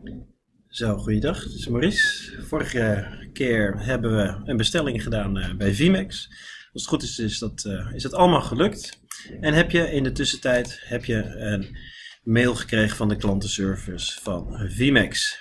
Zo, goeiedag, dit is Maurice. Vorige keer hebben we een bestelling gedaan bij Vimex. Als het goed is het allemaal gelukt. En heb je in de tussentijd een mail gekregen van de klantenservice van Vimex.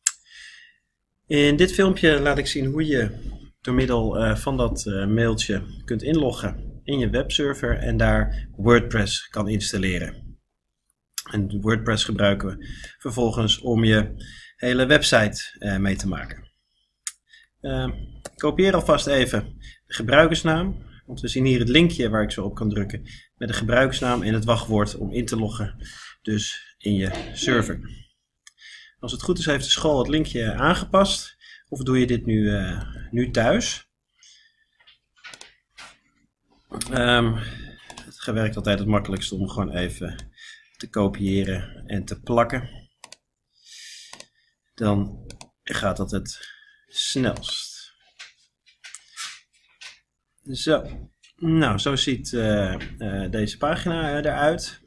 In dit filmpje laat ik zien hoe je door middel van dat mailtje kunt inloggen in je webserver en daar WordPress kan installeren. En WordPress gebruiken we vervolgens om je hele website mee te maken. Kopieer alvast even de gebruikersnaam, want we zien hier het linkje waar ik zo op kan drukken met de gebruikersnaam en het wachtwoord om in te loggen, dus in je server. Als het goed is heeft de school het linkje aangepast, of doe je dit nu thuis? Het werkt altijd het makkelijkst om gewoon even te kopiëren en te plakken. Dan gaat dat het snelst. Zo, nou zo ziet deze pagina eruit.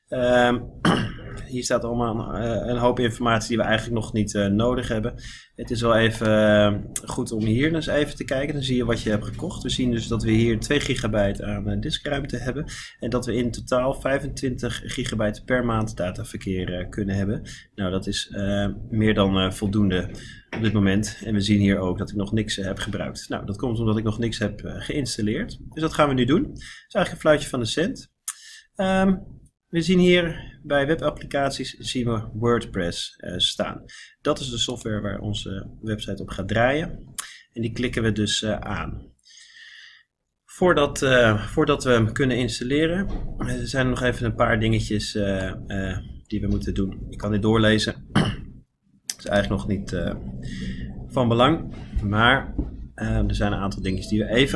Hier staat allemaal een hoop informatie die we eigenlijk nog niet nodig hebben. Het is wel even goed om hier eens even te kijken. Dan zie je wat je hebt gekocht. We zien dus dat we hier 2 gigabyte aan diskruimte hebben. En dat we in totaal 25 gigabyte per maand dataverkeer kunnen hebben. Nou, dat is meer dan voldoende op dit moment. En we zien hier ook dat ik nog niks heb gebruikt. Nou, dat komt omdat ik nog niks heb geïnstalleerd. Dus dat gaan we nu doen. Het is eigenlijk een fluitje van de cent. We zien hier bij webapplicaties zien we WordPress staan. Dat is de software waar onze website op gaat draaien. En die klikken we dus aan. Voordat we hem kunnen installeren, zijn er nog even een paar dingetjes die we moeten doen. Ik kan dit doorlezen. Dat is eigenlijk nog niet van belang. Maar er zijn een aantal dingetjes die we even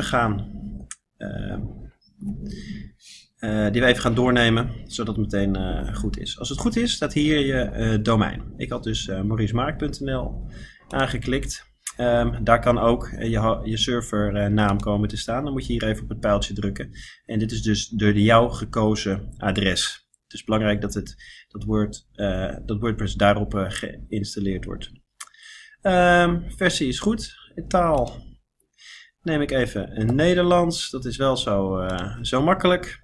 gaan doornemen, zodat het meteen goed is. Als het goed is, staat hier je domein. Ik had dus mauricemark.nl aangeklikt. Daar kan ook je servernaam komen te staan. Dan moet je hier even op het pijltje drukken. En dit is dus door jou gekozen adres. Het is belangrijk dat WordPress daarop geïnstalleerd wordt. Versie is goed. In taal neem ik even een Nederlands. Dat is wel zo makkelijk.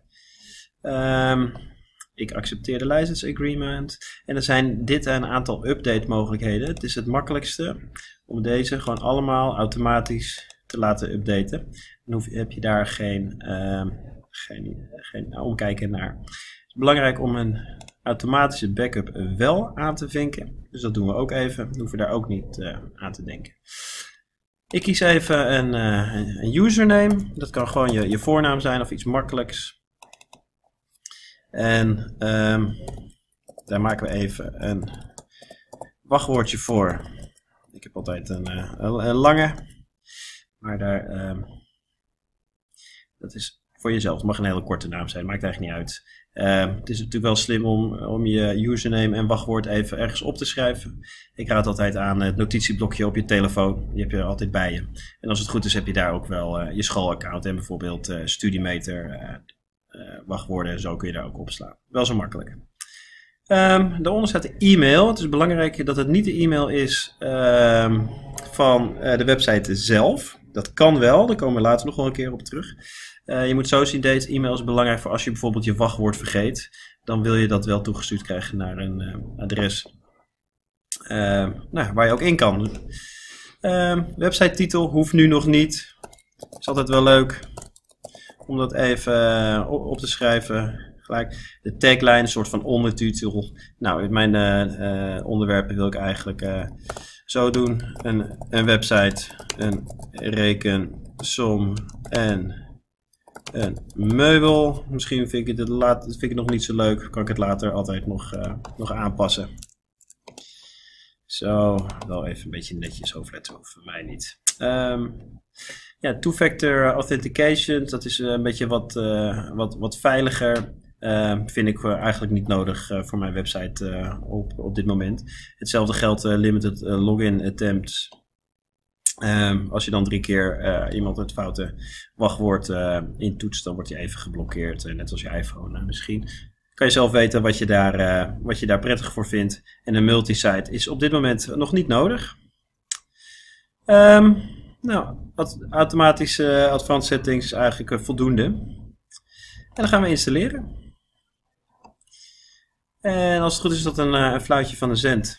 Ik accepteer de license agreement. En er zijn een aantal update mogelijkheden. Het is het makkelijkste om deze gewoon allemaal automatisch te laten updaten. Dan heb je daar geen omkijken naar. Het is belangrijk om een automatische backup wel aan te vinken. Dus dat doen we ook even. Dan hoeven we daar ook niet aan te denken. Ik kies even een username. Dat kan gewoon je voornaam zijn of iets makkelijks. En daar maken we even een wachtwoordje voor. Ik heb altijd een lange, maar dat is voor jezelf. Het mag een hele korte naam zijn, maakt eigenlijk niet uit. Het is natuurlijk wel slim om je username en wachtwoord even ergens op te schrijven. Ik raad altijd aan het notitieblokje op je telefoon. Die heb je altijd bij je. En als het goed is heb je daar ook wel je schoolaccount en bijvoorbeeld Studiemeter, wachtwoorden en zo kun je daar ook opslaan. Wel zo makkelijk. Daaronder staat de e-mail. Het is belangrijk dat het niet de e-mail is van de website zelf. Dat kan wel, daar komen we later nog wel een keer op terug. Je moet zo zien, deze e-mail is belangrijk voor als je bijvoorbeeld je wachtwoord vergeet. Dan wil je dat wel toegestuurd krijgen naar een adres waar je ook in kan. Website titel hoeft nu nog niet. Is altijd wel leuk om dat even op te schrijven. Gelijk de tagline, een soort van ondertitel. Nou, in mijn onderwerpen wil ik eigenlijk zo doen. Een website, een rekensom en een meubel. Misschien vind ik het nog niet zo leuk. Kan ik het later altijd nog aanpassen. Zo, wel even een beetje netjes overletten, voor mij niet. Ja, two-factor authentication, dat is een beetje wat veiliger. Vind ik eigenlijk niet nodig voor mijn website op dit moment. Hetzelfde geldt limited login attempts. Als je dan 3 keer iemand het foute wachtwoord intoetst, dan wordt hij even geblokkeerd. Net als je iPhone misschien. Kan je zelf weten wat je daar prettig voor vindt. En een multisite is op dit moment nog niet nodig. Automatische advanced settings is eigenlijk voldoende. En dan gaan we installeren. En als het goed is dat een fluitje van de zend.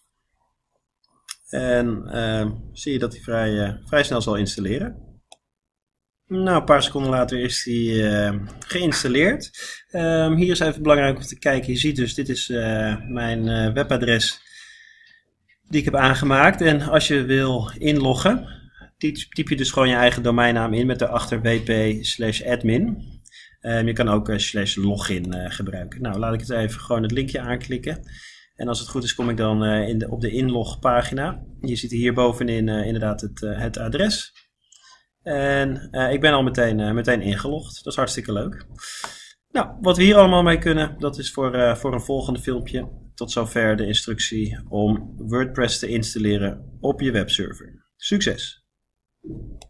En zie je dat hij vrij snel zal installeren. Nou, een paar seconden later is hij geïnstalleerd. Hier is even belangrijk om te kijken. Je ziet dus, dit is mijn webadres die ik heb aangemaakt. En als je wil inloggen, typ je dus gewoon je eigen domeinnaam in met daarachter wp/admin. Je kan ook /login gebruiken. Nou, laat ik het even gewoon het linkje aanklikken. En als het goed is kom ik dan op de inlogpagina. Je ziet hier bovenin inderdaad het adres. En ik ben al meteen ingelogd. Dat is hartstikke leuk. Nou, wat we hier allemaal mee kunnen, dat is voor een volgende filmpje. Tot zover de instructie om WordPress te installeren op je webserver. Succes!